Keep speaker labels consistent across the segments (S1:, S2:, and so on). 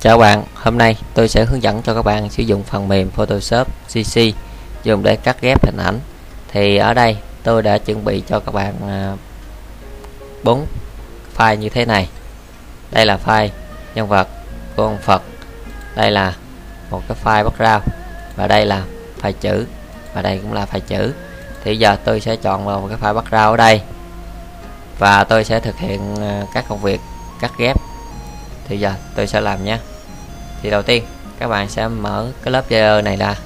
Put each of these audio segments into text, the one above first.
S1: Chào bạn, hôm nay tôi sẽ hướng dẫn cho các bạn sử dụng phần mềm Photoshop CC dùng để cắt ghép hình ảnh. Thì ở đây tôi đã chuẩn bị cho các bạn 4 file như thế này. Đây là file nhân vật của ông Phật, đây là một cái file background, và đây là file chữ, và đây cũng là file chữ. Thì giờ tôi sẽ chọn vào một cái file background ở đây và tôi sẽ thực hiện các công việc cắt ghép. Thì giờ tôi sẽ làm nhé. Thì đầu tiên các bạn sẽ mở cái lớp layer này ra,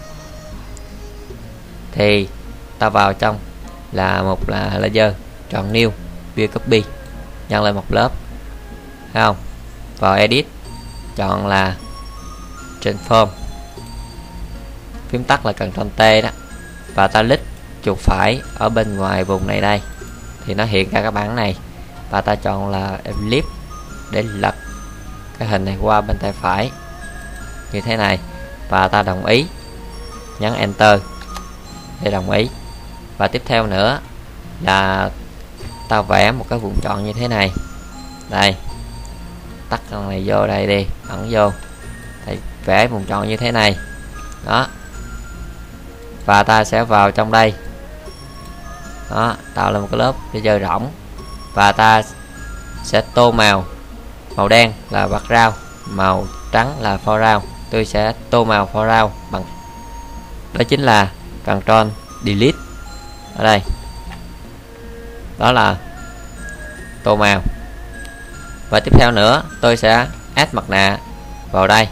S1: thì ta vào trong là một là layer, chọn new, view copy, nhân lên một lớp, thấy không? Vào edit, chọn là transform, phím tắt là Ctrl T đó, và ta click chuột phải ở bên ngoài vùng này đây thì nó hiện ra cái bảng này, và ta chọn là ellipse để lật cái hình này qua bên tay phải như thế này, và ta đồng ý, nhấn enter để đồng ý. Và tiếp theo nữa là ta vẽ một cái vùng tròn như thế này, đây, tắt con này vô đây đi, ẩn vô, để vẽ vùng tròn như thế này đó, và ta sẽ vào trong đây đó, tạo lên một cái lớp để chơi rỗng, và ta sẽ tô màu, màu đen là background, màu trắng là foreground. Tôi sẽ tô màu foreground bằng, đó chính là Ctrl Delete ở đây, đó là tô màu. Và tiếp theo nữa tôi sẽ add mặt nạ vào đây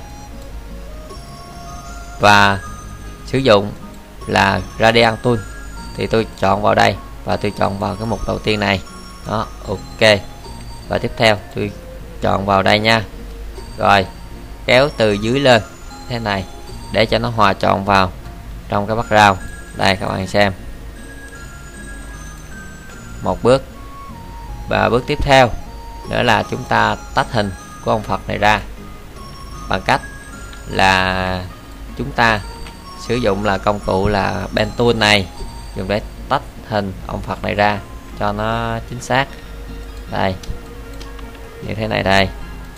S1: và sử dụng là Gradient Tool, thì tôi chọn vào đây và tôi chọn vào cái mục đầu tiên này đó, ok. Và tiếp theo tôi chọn vào đây nha, rồi kéo từ dưới lên thế này để cho nó hòa trộn vào trong cái background. Đây các bạn xem, một bước. Và bước tiếp theo nữa là chúng ta tách hình của ông Phật này ra bằng cách là chúng ta sử dụng là công cụ là Pen Tool này, dùng để tách hình ông Phật này ra cho nó chính xác. Đây, như thế này đây.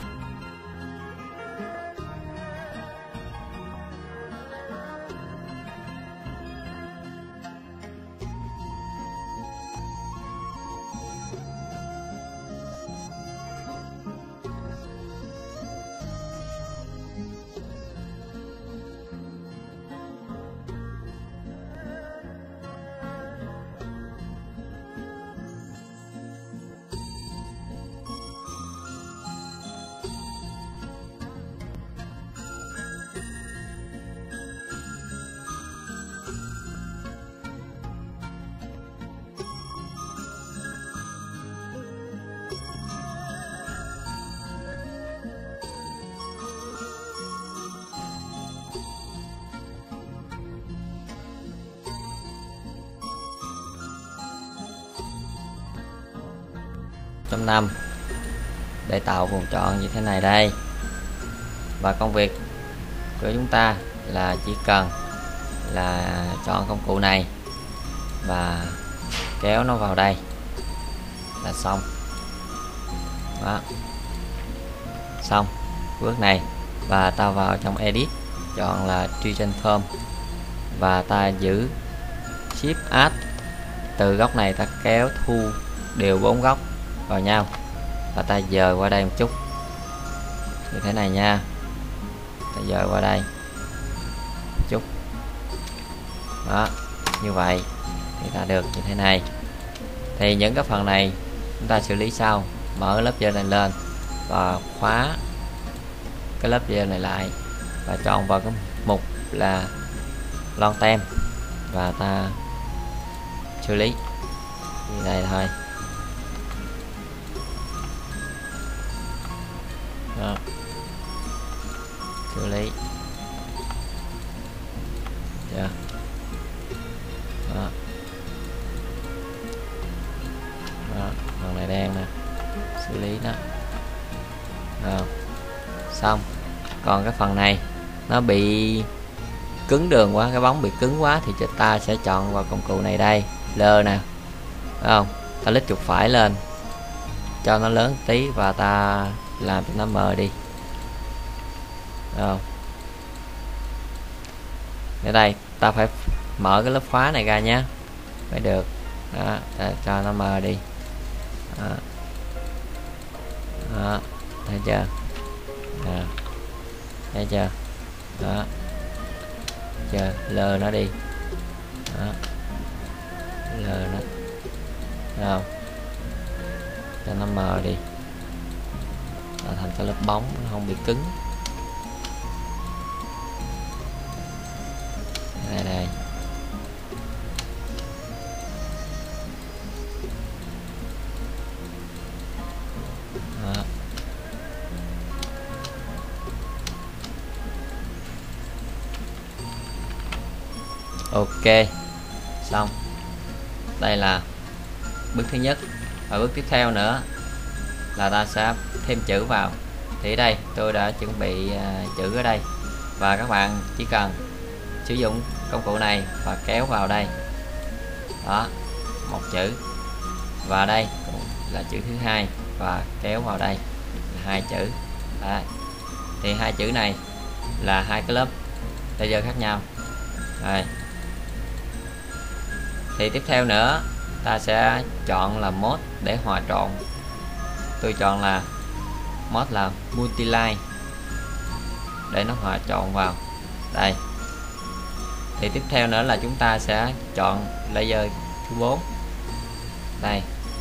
S1: Chấm 5 để tạo vùng tròn như thế này đây. Và công việc của chúng ta là chỉ cần là chọn công cụ này và kéo nó vào đây là xong đó, xong bước này. Và ta vào trong edit, chọn là transform, và ta giữ shift add, từ góc này ta kéo thu đều 4 góc vào nhau, và ta dời qua đây một chút như thế này nha, ta dời qua đây một chút đó, như vậy thì ta được như thế này. Thì những cái phần này chúng ta xử lý sau, mở lớp layer này lên và khóa cái lớp layer này lại và chọn vào cái mục là lon tem và ta xử lý như này thôi đó, xử lý yeah. Đó. Đó, phần này đen nè, xử lý đó. Đó. Xong. Còn cái phần này nó bị cứng đường quá, cái bóng bị cứng quá, thì chúng ta sẽ chọn vào công cụ này đây, lơ nè, phải không? Ta click chuột phải lên cho nó lớn tí và ta làm cho nó mờ đi Rồi. Ở đây ta phải mở cái lớp khóa này ra nhé mới được. Đó, cho nó mờ đi. Đó. Đó, thấy chưa? Đó. Thấy chưa? Đó. Chờ lờ nó đi. Đó. Lờ nó. Không? Cho nó mờ đi. Nó thành cái lớp bóng, nó không bị cứng. Đây đây. Đó. Ok, xong. Đây là bước thứ nhất. Và bước tiếp theo nữa là ta sẽ thêm chữ vào. Thì ở đây tôi đã chuẩn bị chữ ở đây, và các bạn chỉ cần sử dụng công cụ này và kéo vào đây. Đó, một chữ, và đây cũng là chữ thứ hai và kéo vào đây là hai chữ. Đấy. Thì hai chữ này là hai cái lớp laser khác nhau. Đây. Thì tiếp theo nữa ta sẽ chọn là mode để hòa trộn. Tôi chọn là mode là multiline để nó hòa trộn vào đây. Thì tiếp theo nữa là chúng ta sẽ chọn layer thứ 4. Đây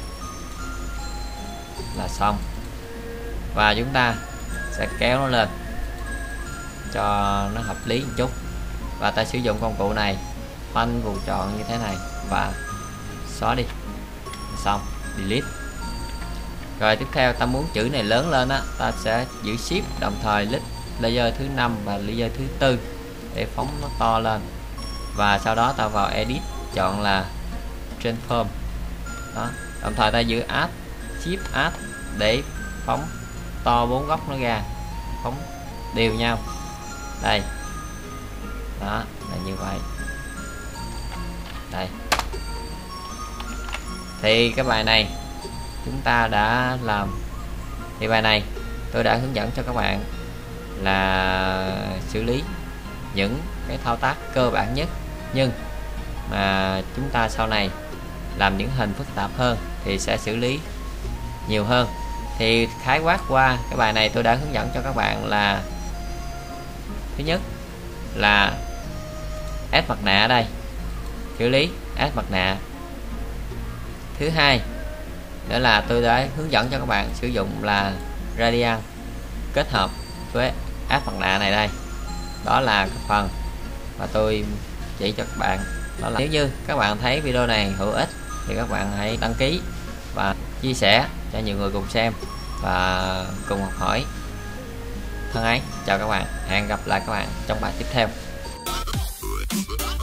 S1: là xong, và chúng ta sẽ kéo nó lên cho nó hợp lý một chút, và ta sử dụng công cụ này khoanh vùng tròn như thế này và xóa đi. Xong, delete. Rồi tiếp theo ta muốn chữ này lớn lên á, ta sẽ giữ shift đồng thời click layer thứ 5 và layer thứ 4 để phóng nó to lên, và sau đó ta vào edit chọn là transform. Đó, đồng thời ta giữ add shift add để phóng to 4 góc nó ra, phóng đều nhau. Đây. Đó, là như vậy. Đây. Thì cái bài này chúng ta đã làm. Thì bài này tôi đã hướng dẫn cho các bạn là xử lý những cái thao tác cơ bản nhất, nhưng mà chúng ta sau này làm những hình phức tạp hơn thì sẽ xử lý nhiều hơn. Thì khái quát qua cái bài này tôi đã hướng dẫn cho các bạn là thứ nhất là ép mặt nạ ở đây, xử lý ép mặt nạ. Thứ hai nữa là tôi đã hướng dẫn cho các bạn sử dụng là radian kết hợp với áp mặt nạ này đây. Đó là cái phần mà tôi chỉ cho các bạn. Đó là nếu như các bạn thấy video này hữu ích thì các bạn hãy đăng ký và chia sẻ cho nhiều người cùng xem và cùng học hỏi. Thân ái chào các bạn, hẹn gặp lại các bạn trong bài tiếp theo.